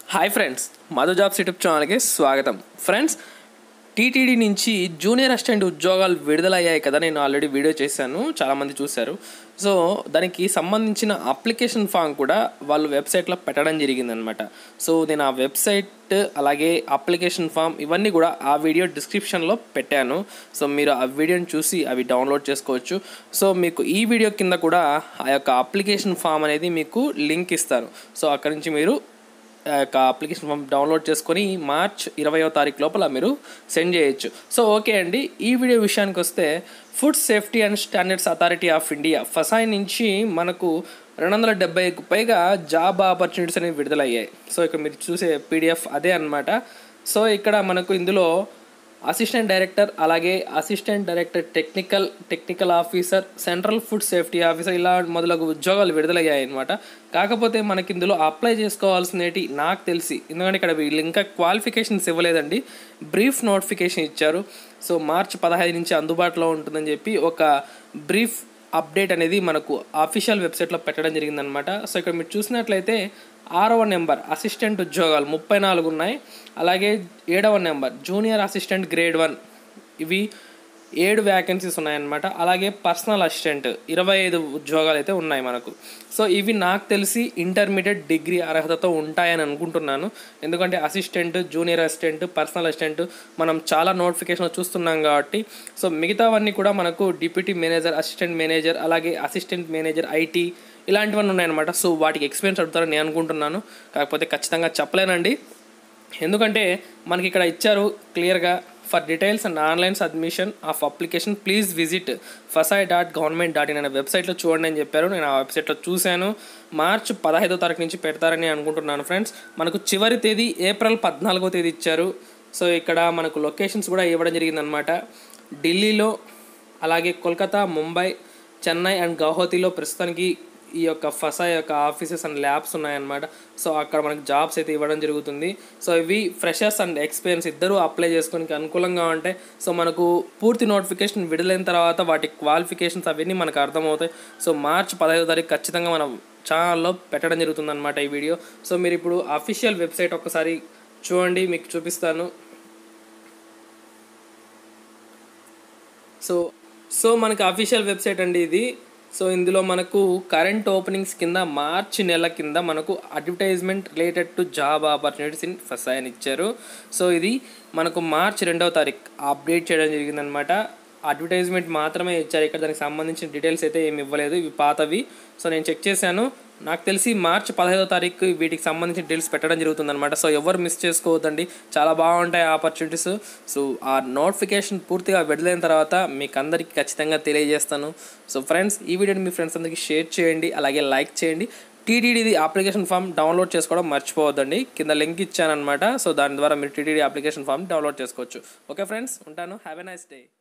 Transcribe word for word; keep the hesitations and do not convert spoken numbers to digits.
Hi friends, Madhu jobs YouTube ఛానల్కి స్వాగతం. Friends, TTD నుంచి జూనియర్ అసిస్టెంట్ ఉద్యోగాలు విడుదలయ్యాయి కదా. నేను ఆల్రెడీ వీడియో చేశాను, చాలామంది చూశారు. సో దానికి సంబంధించిన అప్లికేషన్ ఫామ్ కూడా వాళ్ళు వెబ్సైట్లో పెట్టడం జరిగిందనమాట. సో నేను ఆ వెబ్సైట్ అలాగే అప్లికేషన్ ఫామ్ ఇవన్నీ కూడా ఆ వీడియో డిస్క్రిప్షన్లో పెట్టాను. సో మీరు ఆ వీడియోని చూసి అవి డౌన్లోడ్ చేసుకోవచ్చు. సో మీకు ఈ వీడియో కింద కూడా ఆ యొక్క అప్లికేషన్ ఫామ్ అనేది మీకు లింక్ ఇస్తాను. సో అక్కడి నుంచి మీరు యొక్క అప్లికేషన్ ఫామ్ డౌన్లోడ్ చేసుకొని మార్చ్ ఇరవయో తారీఖు లోపల మీరు సెండ్ చేయొచ్చు. సో ఓకే అండి, ఈ వీడియో విషయానికి వస్తే food safety and standards authority of India FSSAI నుంచి మనకు రెండు వందల డెబ్బైకు పైగా జాబ్ ఆపర్చునిటీస్ అనేవి విడుదలయ్యాయి. సో ఇక్కడ మీరు చూసే పీడిఎఫ్ అదే అనమాట. సో ఇక్కడ మనకు ఇందులో అసిస్టెంట్ డైరెక్టర్ అలాగే assistant director technical technical officer central food safety officer ఇలా మొదలగు ఉద్యోగాలు విడుదలయ్యాయి అనమాట. కాకపోతే మనకి ఇందులో అప్లై చేసుకోవాల్సినవి నాకు తెలిసి, ఎందుకంటే ఇక్కడ వీళ్ళు ఇంకా క్వాలిఫికేషన్స్ ఇవ్వలేదండి, బ్రీఫ్ నోటిఫికేషన్ ఇచ్చారు. సో మార్చ్ పదహైదు నుంచి అందుబాటులో ఉంటుందని చెప్పి ఒక బ్రీఫ్ అప్డేట్ అనేది మనకు అఫీషియల్ వెబ్సైట్లో పెట్టడం జరిగిందనమాట. సో ఇక్కడ మీరు చూసినట్లయితే ఆరవ నెంబర్ అసిస్టెంట్ ఉద్యోగాలు ముప్పై నాలుగు ఉన్నాయి. అలాగే ఏడవ number junior assistant grade one, ఇవి ఏడు వ్యాకెన్సీస్ ఉన్నాయన్నమాట. అలాగే పర్సనల్ అసిస్టెంట్ ఇరవై ఐదు ఉద్యోగాలు అయితే ఉన్నాయి మనకు. సో ఇవి నాకు తెలిసి ఇంటర్మీడియట్ డిగ్రీ అర్హతతో ఉంటాయని అనుకుంటున్నాను. ఎందుకంటే assistant, junior assistant, personal assistant మనం చాలా నోటిఫికేషన్లు చూస్తున్నాం కాబట్టి. సో మిగతావన్నీ కూడా మనకు డిప్యూటీ మేనేజర్, అసిస్టెంట్ మేనేజర్, అలాగే అసిస్టెంట్ మేనేజర్ ఐటీ ఇలాంటివన్నీ ఉన్నాయన్నమాట. సో వాటికి ఎక్స్పీరియన్స్ అడుగుతారని నేను అనుకుంటున్నాను. కాకపోతే ఖచ్చితంగా చెప్పలేనండి, ఎందుకంటే మనకి ఇక్కడ ఇచ్చారు క్లియర్గా, for details and online submission of application please visit FSSAI dot government dot in అనే వెబ్సైట్లో చూడండి అని చెప్పారు. నేను ఆ వెబ్సైట్లో చూశాను. మార్చ్ పదహైదో తారీఖు నుంచి పెడతారని అనుకుంటున్నాను. ఫ్రెండ్స్, మనకు చివరి తేదీ ఏప్రిల్ పద్నాలుగో తేదీ ఇచ్చారు. సో ఇక్కడ మనకు లొకేషన్స్ కూడా ఇవ్వడం జరిగిందనమాట. ఢిల్లీలో, అలాగే కోల్కతా, ముంబై, చెన్నై అండ్ గౌహతిలో ప్రస్తుతానికి ఈ యొక్క ఫసాయి యొక్క ఆఫీసెస్ అండ్ ల్యాబ్స్ ఉన్నాయన్నమాట. సో అక్కడ మనకి జాబ్స్ అయితే ఇవ్వడం జరుగుతుంది. సో ఇవి ఫ్రెషర్స్ అండ్ ఎక్స్పీరియన్స్ ఇద్దరు అప్లై చేసుకోవడానికి అనుకూలంగా ఉంటాయి. సో మనకు పూర్తి నోటిఫికేషన్ విడుదలైన తర్వాత వాటి క్వాలిఫికేషన్స్ అవన్నీ మనకు అర్థమవుతాయి. సో మార్చ్ పదహైదో తారీఖు ఖచ్చితంగా మనం ఛానల్లో పెట్టడం జరుగుతుంది అనమాట ఈ వీడియో. సో మీరు ఇప్పుడు అఫీషియల్ వెబ్సైట్ ఒక్కసారి చూడండి, మీకు చూపిస్తాను. సో సో మనకి అఫీషియల్ వెబ్సైట్ అండి ఇది. సో ఇందులో మనకు కరెంట్ ఓపెనింగ్స్ కింద మార్చి నెల కింద మనకు advertisement related to job opportunities in FSSAI అని ఇచ్చారు. సో ఇది మనకు మార్చి రెండవ తారీఖు అప్డేట్ చేయడం జరిగిందనమాట. అడ్వర్టైజ్మెంట్ మాత్రమే ఇచ్చారు, ఇక్కడ దానికి సంబంధించిన డీటెయిల్స్ అయితే ఏమి ఇవ్వలేదు, ఇవి పాతవి. సో నేను చెక్ చేశాను, నాకు తెలిసి మార్చి పదహైదో తారీఖు వీటికి సంబంధించిన డీటెయిల్స్ పెట్టడం జరుగుతుందన్నమాట. సో ఎవరు మిస్ చేసుకోవద్దండి, చాలా బాగుంటాయి ఆపర్చునిటీస్. సో ఆ నోటిఫికేషన్ పూర్తిగా విడుదలైన తర్వాత మీకు అందరికీ ఖచ్చితంగా తెలియజేస్తాను. సో ఫ్రెండ్స్, ఈ వీడియోని మీ ఫ్రెండ్స్ అందరికీ షేర్ చేయండి, అలాగే లైక్ చేయండి. టీటీడీ అప్లికేషన్ ఫామ్ డౌన్లోడ్ చేసుకోవడం మర్చిపోవద్దండి, కింద లింక్ ఇచ్చానమాట. సో దాని ద్వారా మీరు టీటీడీ అప్లికేషన్ ఫామ్ డౌన్లోడ్ చేసుకోవచ్చు. ఓకే ఫ్రెండ్స్, ఉంటాను. Have a nice day.